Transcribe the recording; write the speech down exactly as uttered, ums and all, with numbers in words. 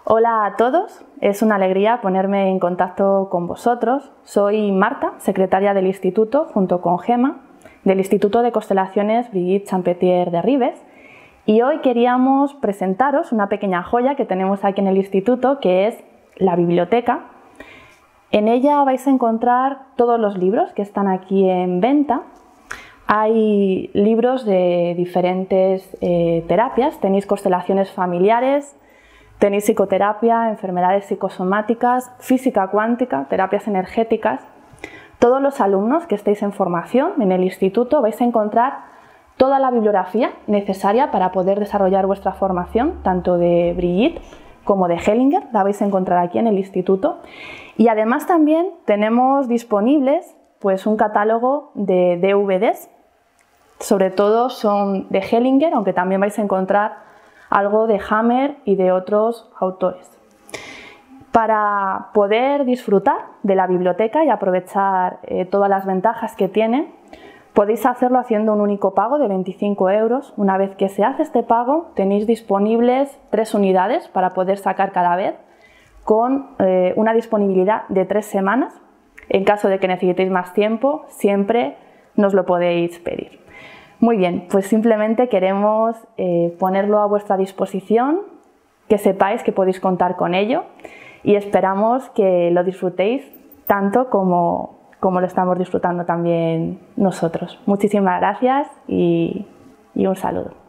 Hola a todos, es una alegría ponerme en contacto con vosotros. Soy Marta, secretaria del Instituto, junto con Gemma, del Instituto de Constelaciones Brigitte Champetier de Ribes, y hoy queríamos presentaros una pequeña joya que tenemos aquí en el Instituto, que es la biblioteca. En ella vais a encontrar todos los libros que están aquí en venta. Hay libros de diferentes eh, terapias, tenéis constelaciones familiares, tenéis psicoterapia, enfermedades psicosomáticas, física cuántica, terapias energéticas. Todos los alumnos que estéis en formación en el instituto vais a encontrar toda la bibliografía necesaria para poder desarrollar vuestra formación, tanto de Brigitte como de Hellinger, la vais a encontrar aquí en el instituto. Y además también tenemos disponibles pues, un catálogo de D V Ds, sobre todo son de Hellinger, aunque también vais a encontrar algo de Hammer y de otros autores. Para poder disfrutar de la biblioteca y aprovechar eh, todas las ventajas que tiene, podéis hacerlo haciendo un único pago de veinticinco euros. Una vez que se hace este pago, tenéis disponibles tres unidades para poder sacar cada vez, con eh, una disponibilidad de tres semanas. En caso de que necesitéis más tiempo, siempre nos lo podéis pedir. Muy bien, pues simplemente queremos eh, ponerlo a vuestra disposición, que sepáis que podéis contar con ello y esperamos que lo disfrutéis tanto como, como lo estamos disfrutando también nosotros. Muchísimas gracias y, y un saludo.